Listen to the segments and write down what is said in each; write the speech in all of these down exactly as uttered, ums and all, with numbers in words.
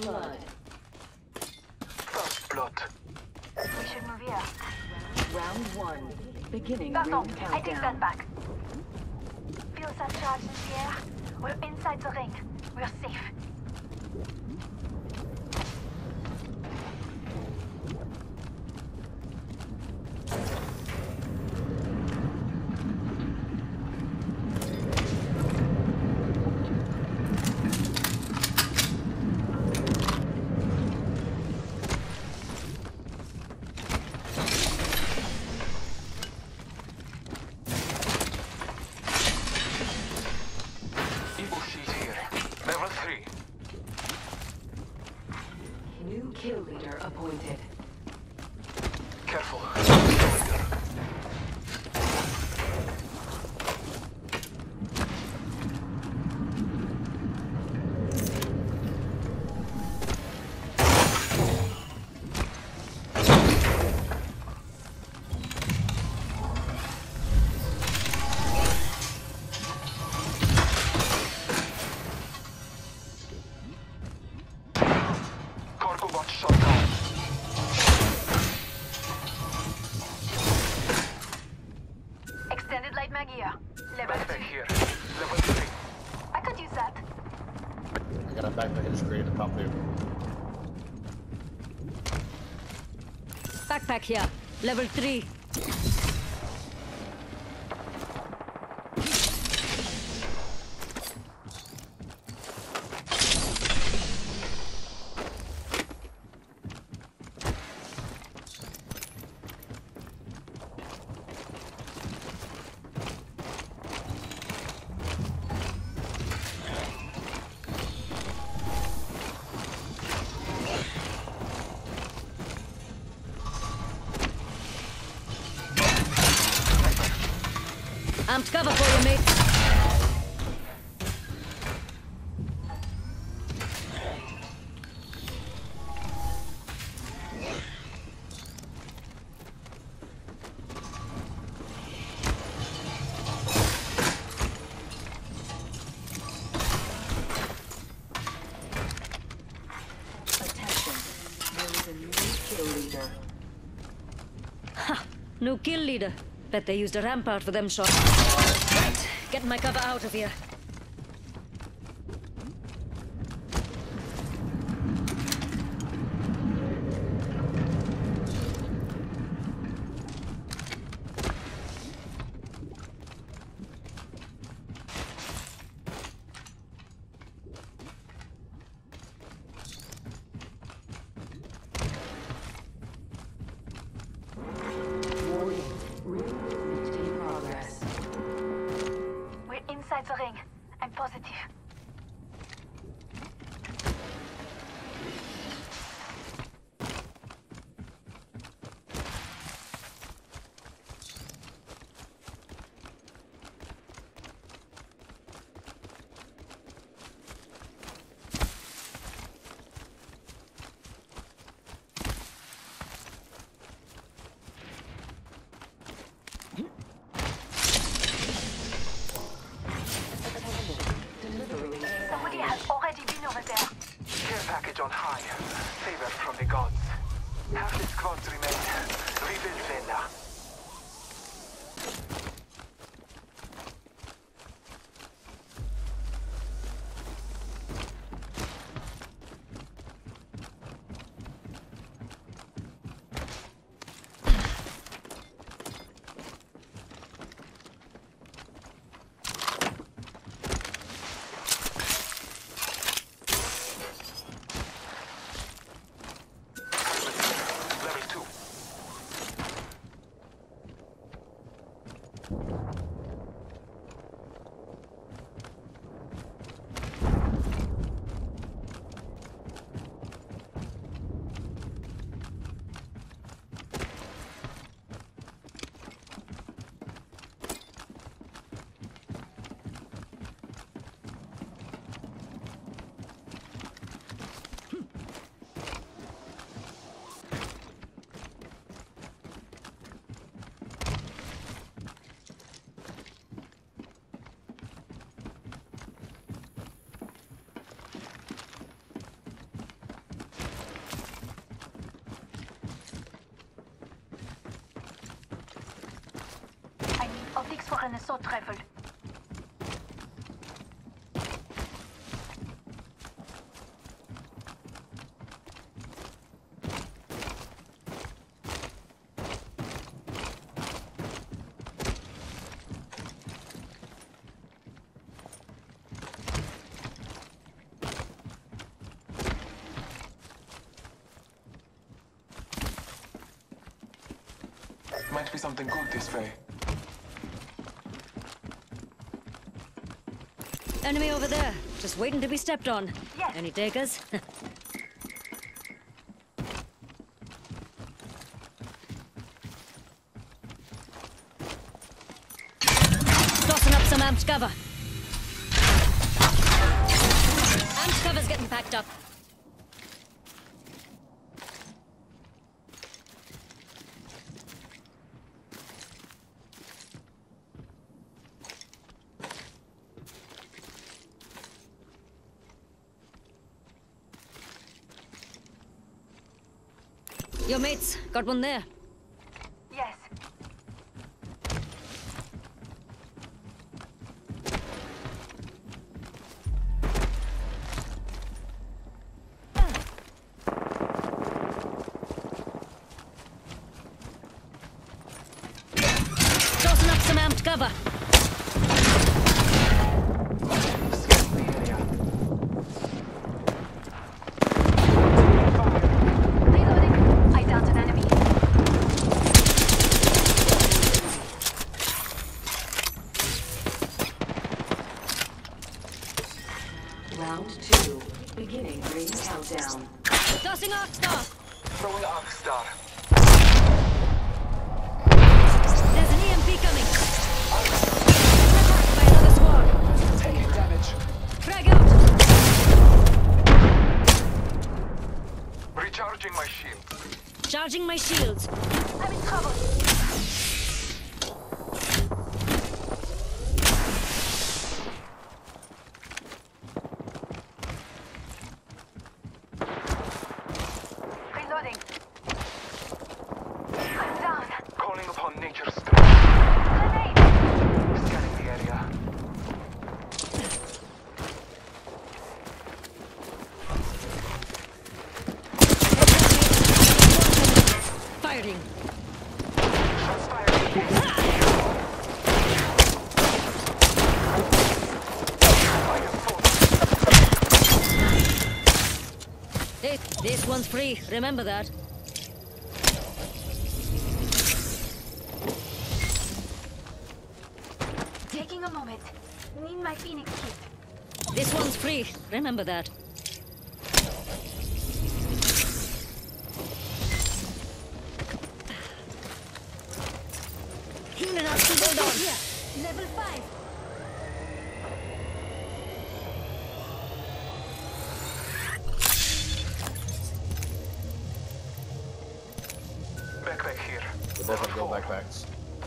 blood. First blood. We should move here. Round one. Beginning That's all. ring I take that countdown. back. Feels that charge in the air. We're inside the ring. We're safe. New kill leader appointed. Careful. Cargo bot shut down. Extended light mag here. Level Backpack two. here. Level three. I could use that. I got a backpack I just created. Pop there. Backpack here. Level three. Amped cover for you, mate. Attention. There is a new kill leader. Ha! New kill leader. Bet they used a rampart for them shots. Right, get my cover out of here. Warning. Ring movement in progress. We're inside the ring. I'm positive. Delivering. Somebody has already been over there. Care package on high. Favor from the gods. Half the squads remain. Rebuild Zenda. Level two. for an assault rifle. Might be something good this way. Enemy over there, just waiting to be stepped on. Yes. Any takers? Tossing up some amped cover. Amped cover's getting packed up. Your mates, got one there. Yes. Tossing up some amped cover. Scanning the area. Reloading. I downed an enemy. Round two. Beginning ring countdown. Tossing Arcstar. Throwing Arc Star. There's an E M P coming. Attacked by another squad. Taking damage. Frag out. Recharging my shield. Charging my shields. I'm in trouble. Reloading. I'm down. Calling upon nature's strength. Grenade. Scanning the area. Firing. Shots fired. Fire force. This, this one's free. Remember that. Taking a moment. Need my Phoenix kit. This one's free. Remember that. Healing up to hold on. Here. Level five. Backpack here. We both have gold backpacks.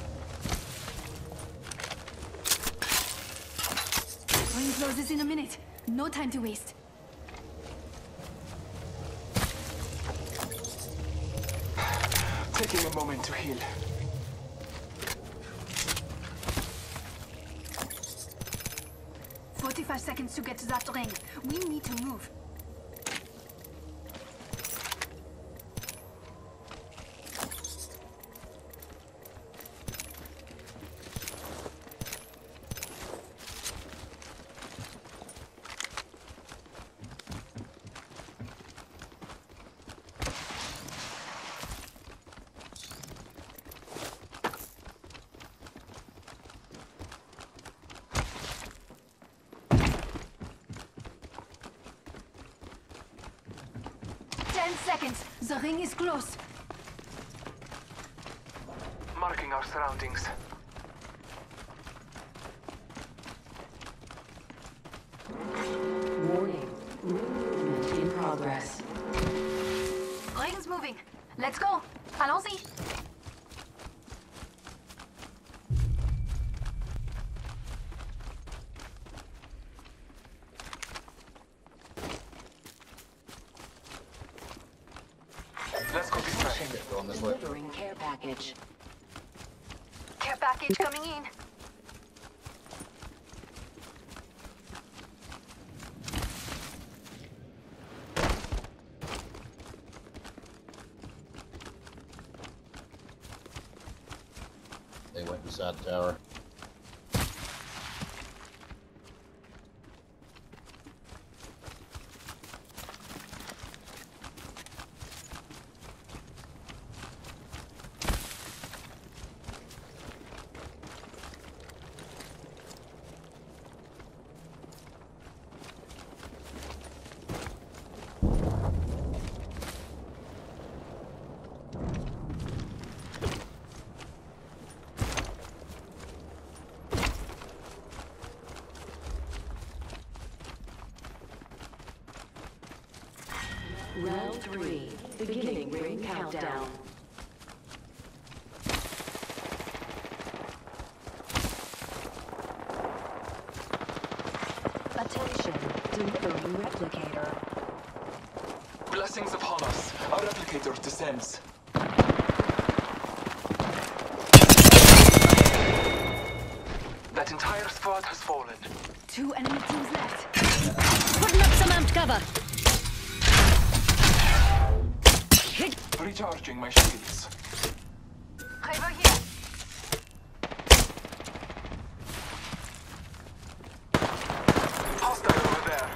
Ring closes in a minute. No time to waste. Taking a moment to heal. forty-five seconds to get to that ring. We need to move. Ten seconds. The ring is close. Marking our surroundings. Warning. Movement in progress. Ring's moving. Let's go. Allons-y. Let's go this way. Going this way. Delivering care package. Care package coming in. They went inside the tower. Round three. Beginning ring countdown. Attention. Delivering replicator. Blessings upon us. Our replicator descends. That entire squad has fallen. Two enemy teams left. Putting up some amped cover. Hit. Recharging my shields. Over here. Hostile over there.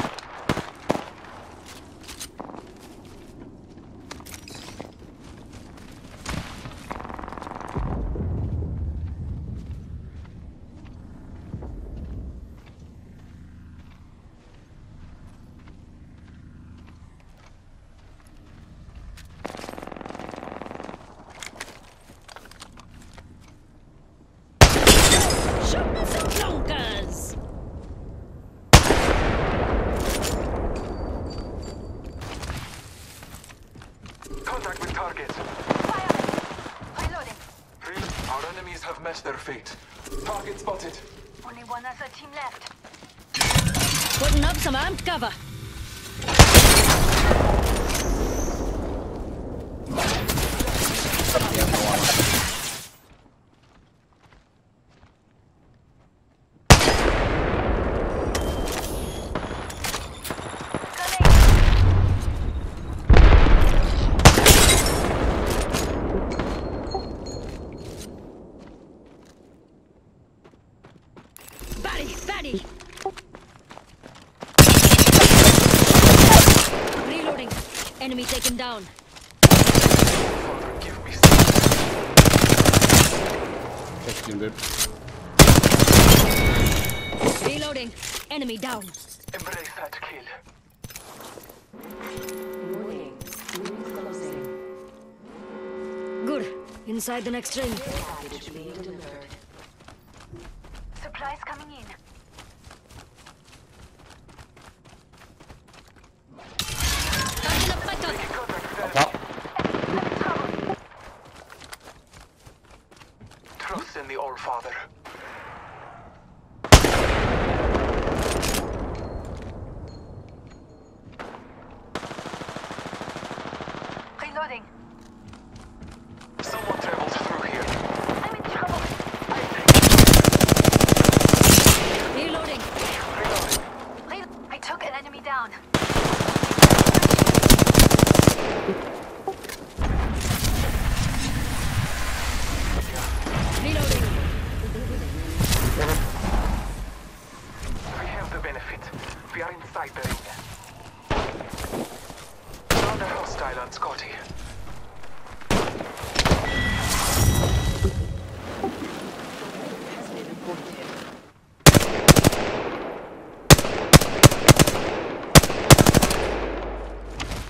Shooting some clunkers. Contact with target. Fire! Reloading. Re- Our enemies have met their fate. Target spotted. Only one other team left. Putting up some amped cover. Batty, batty. Reloading. Enemy taken down. Father, give me some. Fixed him, dude. Reloading. Enemy down. Embrace that kill. Warning. Ring closing. Good. Inside the next ring. Package being delivered. Supplies coming in. Starting up better. Making contact with enemy. Top. I'm in trouble. Trust in the All-Father. Reloading. Someone traveled through here. I'm in trouble. Reloading. Reloading. Re- I took an enemy down. Reloading. We have the benefit. We are inside the ring. Another hostile on Scotty. Has been aborted.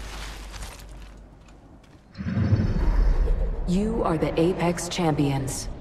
You are the Apex Champions.